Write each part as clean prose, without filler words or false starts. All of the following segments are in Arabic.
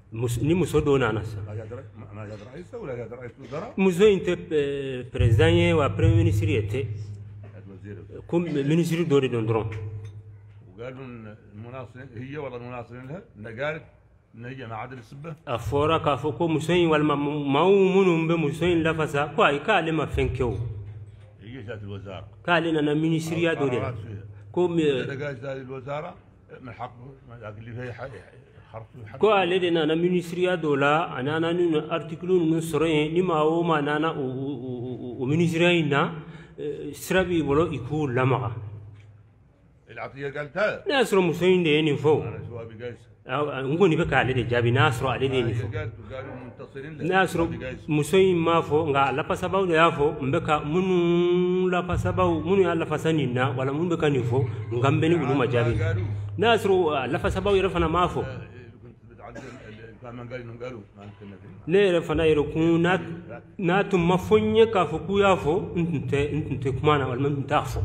ni muso do nana sa ما جاد رئيس ولا جاد رئيس وزراء muso inte president wa premier ministre yete الوزير كم ministre do don dron وقالوا المناصرين هي ولا المناصرين لها قالت ان هي مع عدل السبه afora ka foko muso wal mau munum be muso la fasa ko ay ka le ma fenkew هي جات الوزاره قال لنا ministre do de كم قالت الوزاره من حق اللي فيها ko ale de nana ministriya do la anana ni article nu sore ni ma o ma nana o ministriya ina srabi bolo iku lamaga العطيه قالتها nasro musoyin de ni fo انا جوابي قايس ngoni be ka ale de jabi nasro ale de ni fo قالوا منتصرين له nasro musoyin ma fo nga la pasabaw de ya fo mbeka munu la pasabaw munu ya la fasanina wala munu be kan ni fo ngambe ni uluma jabi nasro la pasabaw yirfana ma fo ne fana yero kuna na tum mafonye ka fo ku ya fo nte kumana wal man tafo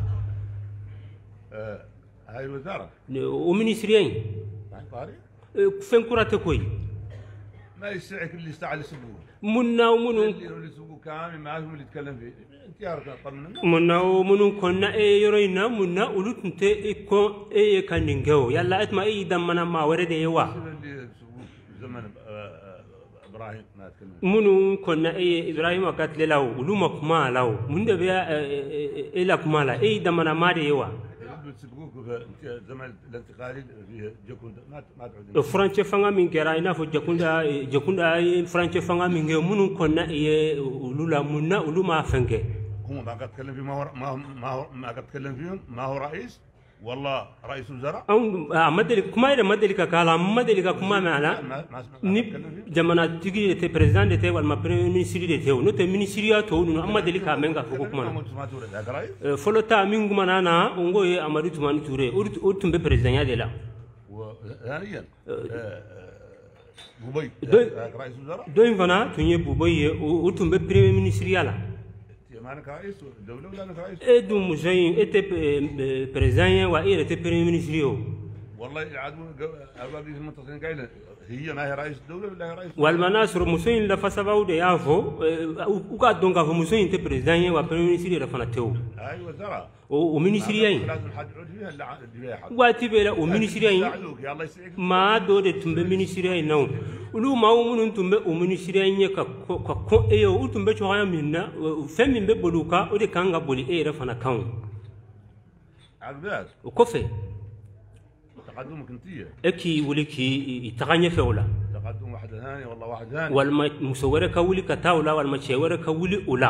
هاي الوزاره o ministrien طاري fen kurate koy ما يسعك اللي يستعل يسبوه munna munu اللي يسبوه كامل ما هم اللي يتكلم فيه انت عارف طمنا munna munu konna e yoro ina munna ulutnte ko e kaningeo yalla etma e damana ma warede yawa اللي يسبوه زمن ابراهيم ما يتكلم munu konna e ibrahima katle law uluma kuma law munde be e la kuma la e damana ma de yawa يسبوك في زمن الانتقالي فيه جكوند ما تعود فرانچه fanga min kera ina fo jakunda فرانچه fanga min ge munu konna e ulula munna uluma fenke هم ما قد تكلم فيه ما قد تكلم فيهم ما هو رئيس والله رئيس وزراء madeli kuma ida madeli ka kala madeli ka kuma mala ni jamana tigi te president de te wal ma premier ministre de te no te ministriya to no amadeli ka menga fo kuma folo ta mingu manana ngo ye amadu tumani ture urtumbe president ya de la وثانيا بوبي رئيس وزراء doin fana tunye buboye urtumbe premier ministre ya la ما انا كرئيس الدوله ولا انا كرئيس edu musayin ete president wa ire te premier ministre yo والله يعادون اولاد المنتصرين قايله هي ما هي رئيس الدوله ولا هي رئيس wal manasur musayin la fasabaw de yafo uka donga fo musayin te president wa premier ministre ra fana tew اي وزراء o ministre yayin لازم حد يعود فيها اللي فيها حد wati bela o ministre yayin يا الله يسعدك ma do de tumbe ministre yayin naw ulu ma munun tumbe o ministre yayin ka ko e yo utumbe cho haya minna fem min be boluka o de kanga boli e ra fana kan عباس o kofe تقدمك انتيه eki wuliki itaganye fewla تقدم واحد ثاني والله واحد ثاني wal ma musawara ka wuli ka tawla wal ma chewara ka wuli ula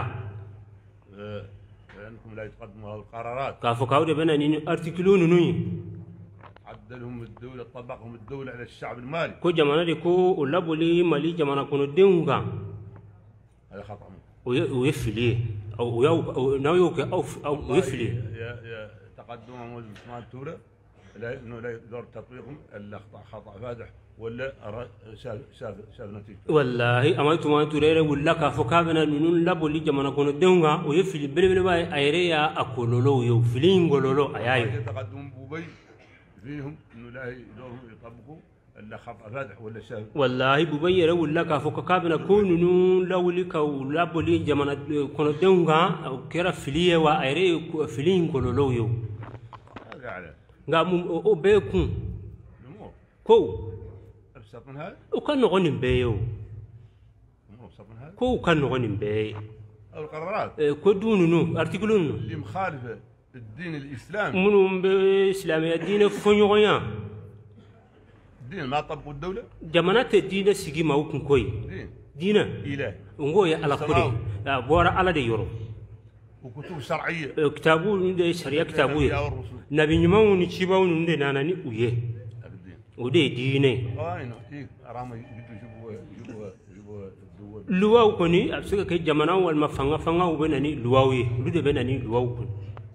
لانكم لا يتقدموا هذه القرارات ka fo kawde bena ni article nunu عدلهم الدوله طبقهم الدوله على الشعب المالي ko jamana de ko ula boli mali jamana kono denga هذا خطا o yefili او naw yo او yefili يا تقدمهم عثمان توره انه لا يقدر تطبيقهم الا خطا فادح ولا شاف نتيجه wallahi amaitu ma turere wulla ka fo ka bena nunun laboli jamana kono denga o yefili belebele bay ayre ya akololo yo filingololo ayayo تقدم بوبي فيهم انه لا يقدروا يطبقوا الا خطا فادح ولا شاف wallahi bubayere wulla ka fo ka bena ko nunun lawli ka laboli jamana kono denga kera filiye wa ayre filingololo yo هذا على ngam o be kun الامور ko ابسط من هذا o kan no gonin be yo الامور ابسط من هذا ko kan no gonin be القرارات ko dununu article nunu اللي مخالفه الدين الاسلامي munum be islamiyya dine fonyoya الدين ما طبقوا الدوله jamana te dine sigi mawkun koy دين dina اله ngo ya ala kudi bora ala de yoro وكتب شرعيه kitabu de sharia kitabu ye الأنبياء والرسل nabi nyumawu ni chibawu nde nana ni uye الدين o de dine نحكيك ارام يجيبوا الدول luwaw koni absuka ke jamana wal mafanga fanga u benani luwaw ye lu de benani luwaw kun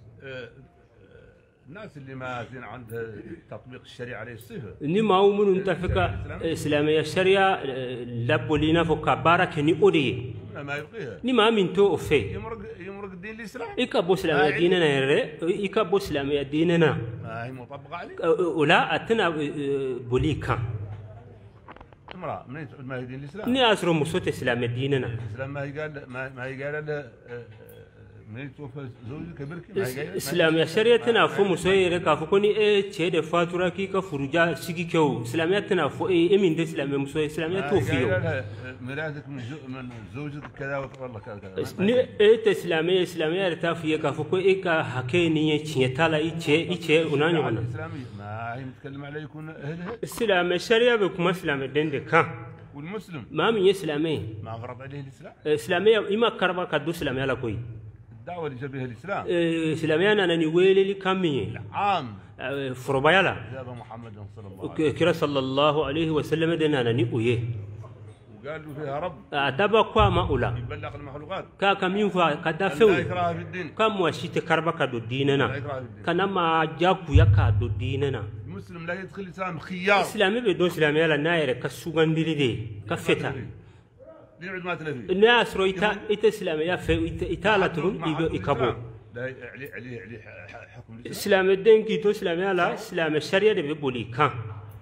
الناس اللي ما زين عندها تطبيق الشريعه عليه الصفه ni mawu munun tafika islamiyya sharia labolina fo kabara ke ni odiye ما يبقيها ni ma min to o fe يمرق الدين الاسلامي ika bo islamiyya dinena yere ika bo islamiyya dinena ما هي مطبقه عليه ولا اتنا بوليكا امرأة منين تعود ما هي دين الإسلام؟ ني أسرو مسوت إسلام ديننا الإسلام ما هي قال له منين توفى زوجك كبرك ما هي قال إسلام يا شريعتنا فو مسوي كافو كوني إيه تشيد فاتورة كي كفرجا سيكي كيو إسلامياتنا فو إيه من ده إسلام مسوي إسلاميات توفيو ميراثك من زوجك كذا والله كذا ني إيه إسلامية رتافية كافو كو إيه كهكيني تشيتالا إيه ونانيو هنا الإسلامية ما هي متكلم عليه يكون أهلها السلام الشريعة بكم إسلام الدين كان والمسلم ما من إسلامي ما فرض عليه الإسلام إسلامية إما كربا كدو إسلامية لا كوي الدعوة اللي جاب بها الإسلام إسلامية أنا نيويلي لي كامي عام فربايلا جاب محمد صلى الله عليه وسلم كرا صلى الله عليه وسلم دنا أنا نيويه وقال له فيها رب أدبا قوا ما أولا يبلغ المخلوقات كمين فا كدافعوا لا إكراه في الدين كم وشيت كربا كدو ديننا لا إكراه في الدين كنما جاكو يكا دو ديننا المسلم لا يدخل الإسلام خيار إسلامي بدون إسلامي لا ناير كسوغان دي كفتا يعود ما تلفي الناس رو إتا إسلامي يا في إتالة تون يكبو لا عليه حكم الإسلام إسلام الدين كي تو إسلامي لا إسلام الشريعة اللي بيقولي كان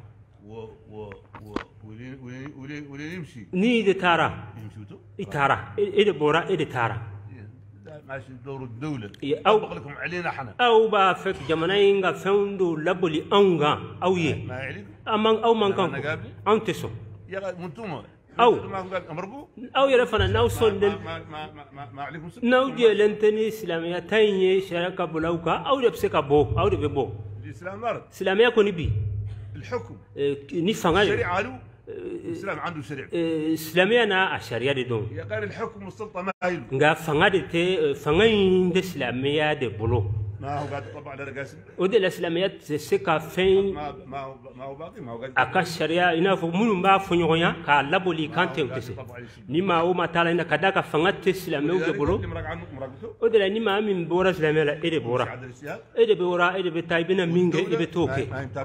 ولين يمشي ني دي تارا يمشي إتارا إيه بورا إيه تارا ماشي دور الدولة أو أطبق لكم علينا حنا أو بافك جمانين فوندو لبولي أونغا أو يه ما يعلق أمان أو من كان أنتسو يا منتوما أو ما قال أمرقو أو يرفنا ناو صندل ما عليكم ناو دي لنتني إسلامية تانية شركة بلوكا أو يبسك بو أو يبو الإسلام مرض إسلامية كوني بي الحكم نفعل شريعة له الإسلام عنده شريعة إسلامية أنا الشريعة دي دون يا غير الحكم والسلطة ما هي نعا فعل تي فعين ده إسلامية ده بلو ما هو قاعد يطبق على رقاسم ودي الإسلامية سكا فين ما هو باقي ما هو قاعد أكاس شريعة إنا فمون با فنيويا كالبولي كانتم تسي نما هو ما تعالى إنا كذاك فعت إسلامية ده بلو ودي لا نما من بورا إسلامية لا إيه بورا إيه بورا إيه بتايبنا مينغ إيه بتوكي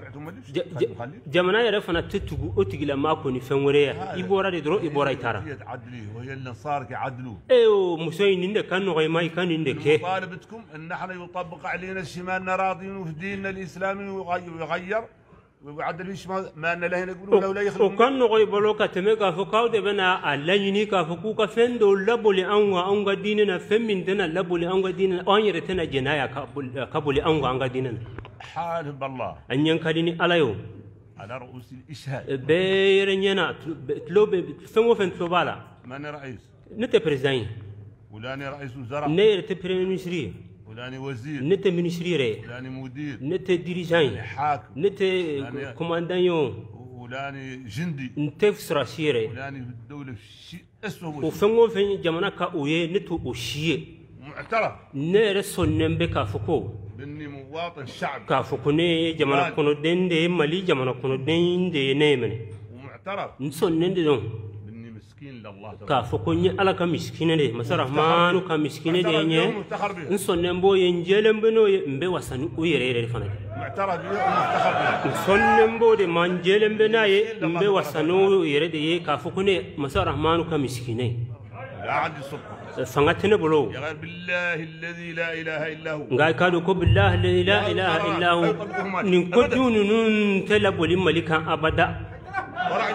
جمانا يعرفنا تتوجو أتجي لما أكون فنوريا يبورا يدرو يبورا يتارا عدلي وهي اللي صار كعدلو إيه مسوين إنك كانوا غير ما يكان إنك مطالبتكم إن إحنا يطبق علينا الشمالنا راضين في ديننا الإسلامي ويغير ويعدل في شمال ما أن لا يقولون لو لا يخلون وكان غير بلوكا تميكا فكاو دبنا اللينيكا فكوكا فندو لبولي أنغا ديننا فمن دنا لبولي أنغا ديننا أن يرتنا جنايا كابولي أنغا ديننا حال بالله أن ينكدني على يوم على رؤوس الإشهاد بيرنينا تلوب فمو فين تلوبالا من رئيس نت بريزاين ولاني رئيس وزراء نير تبريم مينستري ولاني وزير نت مينستري ري ولاني مدير نت ديريجاين حاكم نت كوماندانيون ولاني جندي نت فسراشيري ولاني في الدولة شيء اسمه وفمو فين جمانا كاويه نتو اوشيه معترف نير سونن بكا فكو باني مواطن شعب كافكوني جمانا كونو دندي مالي جمانا كونو دندي نيمني ومعترف نسونن دي دون باني مسكين لله كافكوني على كمسكين دي مسا رحمانو كمسكين دي ني نسونن بو ينجلن بنو مبي وسانو ويريري فنا معترف به ومفتخر به نسونن بو دي مانجلن بناي مبي وسانو يريدي كافكوني مسا رحمانو كمسكين لا عندي صدق فانغتنا بلو يا غير بالله الذي لا اله الا هو غاي كادو كو بالله الذي لا اله الا هو نكدون نون تلبو لملكا ابدا ورع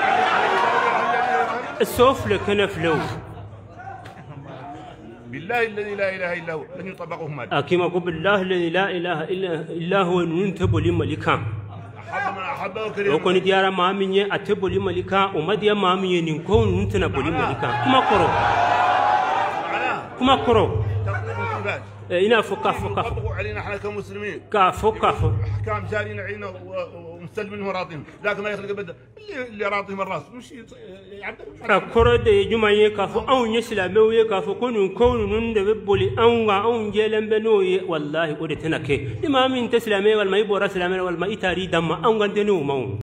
المراهن السوف لكن فلو بالله الذي لا اله الا هو لن يطبقه مال اكيما كو بالله الذي لا اله الا هو نون تبو لملكا احب من احبه كريم وكون ديارا مامنيه اتبو لملكا ومديا مامنيه نكون نتنا بو لملكا كما كرو إنا فكا يطبقوا علينا احنا كمسلمين كافو احكام جارين علينا ومستلمين وراضين لكن ما يخلق بدا اللي راضي من الراس مش يعبر كرو دي جمعة يكافو او يسلامو يكافو كون ندبولي او جيلن بنوي والله ودتنا كي امام تسلامي والما يبورا سلامي والما يتاري دم او غندنو مو